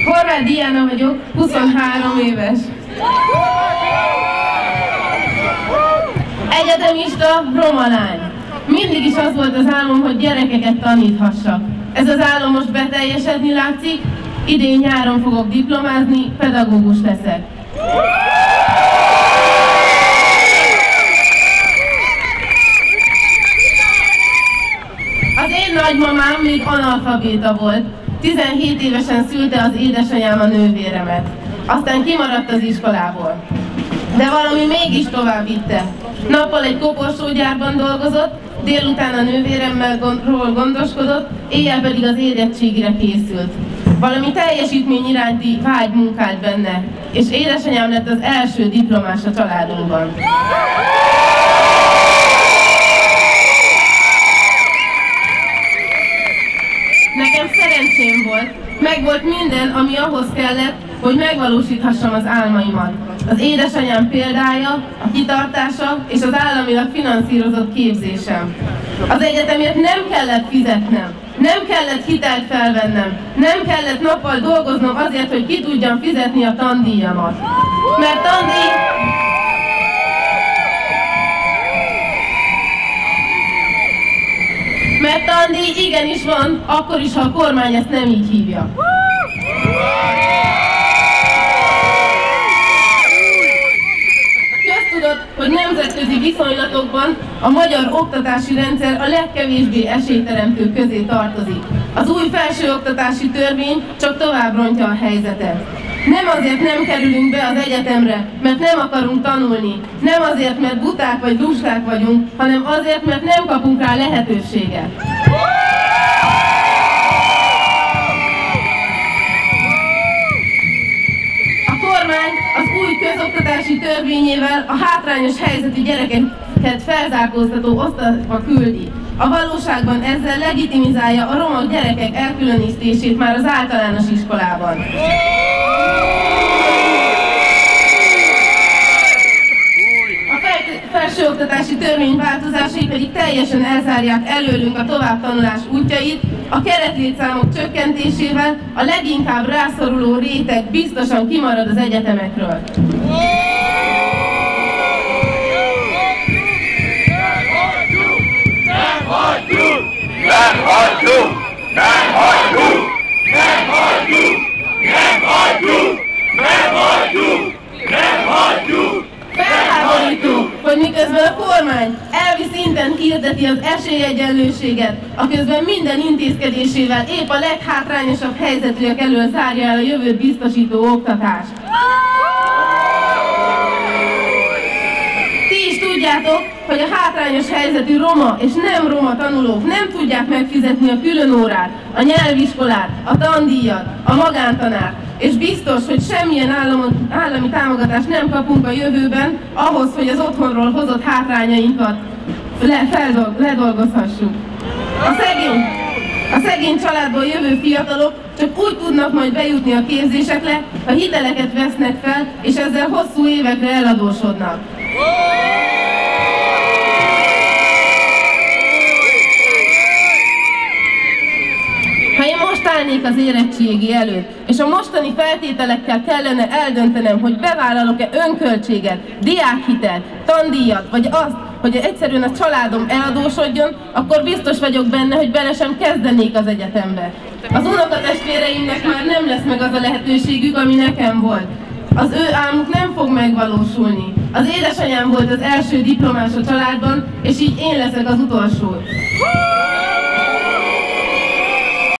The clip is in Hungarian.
Horváth Diana vagyok, 23 éves. Egyetemista, roma lány. Mindig is az volt az álmom, hogy gyerekeket taníthassak. Ez az álom most beteljesedni látszik, idén nyáron fogok diplomázni, pedagógus leszek. Az én nagymamám még analfabéta volt. 17 évesen szülte az édesanyám a nővéremet. Aztán kimaradt az iskolából. De valami mégis tovább vitte. Nappal egy koporsógyárban dolgozott, délután a nővéremmel gondoskodott, éjjel pedig az érettségire készült. Valami teljesítmény iránti vágy munkált benne, és édesanyám lett az első diplomás a családunkban. Nekem szerencsém volt, megvolt minden, ami ahhoz kellett, hogy megvalósíthassam az álmaimat. Az édesanyám példája, a kitartása és az államilag finanszírozott képzésem. Az egyetemért nem kellett fizetnem, nem kellett hitelt felvennem, nem kellett nappal dolgoznom azért, hogy ki tudjam fizetni a tandíjamat. Mert tandíj igenis van, akkor is, ha a kormány ezt nem így hívja. Köztudott, hogy nemzetközi viszonylatokban a magyar oktatási rendszer a legkevésbé esélyteremtő közé tartozik. Az új felsőoktatási törvény csak tovább rontja a helyzetet. Nem azért nem kerülünk be az egyetemre, mert nem akarunk tanulni, nem azért, mert buták vagy lusták vagyunk, hanem azért, mert nem kapunk rá lehetőséget. A kormány az új közoktatási törvényével a hátrányos helyzetű gyerekeket felzárkóztató osztályba küldi. A valóságban ezzel legitimizálja a roma gyerekek elkülönítését már az általános iskolában. A felsőoktatási törvény változásai pedig teljesen elzárják előlünk a továbbtanulás útjait, a keretlétszámok csökkentésével a leginkább rászoruló réteg biztosan kimarad az egyetemekről. Felháborító, hogy miközben a kormány elvi szinten hirdeti az esélyegyenlőséget, aközben minden intézkedésével épp a leghátrányosabb helyzetűek elől zárja el a jövőt biztosító oktatást. Ti is tudjátok, hogy a hátrányos helyzetű roma és nem roma tanulók nem tudják megfizetni a különórát, a nyelviskolát, a tandíjat, a magántanárt, és biztos, hogy semmilyen állami támogatást nem kapunk a jövőben ahhoz, hogy az otthonról hozott hátrányainkat ledolgozhassuk. A szegény családból jövő fiatalok csak úgy tudnak majd bejutni a képzésekre, ha hiteleket vesznek fel, és ezzel hosszú évekre eladósodnak. Ha én most állnék az érettségi előtt, és a mostani feltételekkel kellene eldöntenem, hogy bevállalok-e önköltséget, diákhitelt, tandíjat, vagy azt, hogy egyszerűen a családom eladósodjon, akkor biztos vagyok benne, hogy bele sem kezdenék az egyetembe. Az unokatestvéreimnek már nem lesz meg az a lehetőségük, ami nekem volt. Az ő álmuk nem fog megvalósulni. Az édesanyám volt az első diplomás a családban, és így én leszek az utolsó.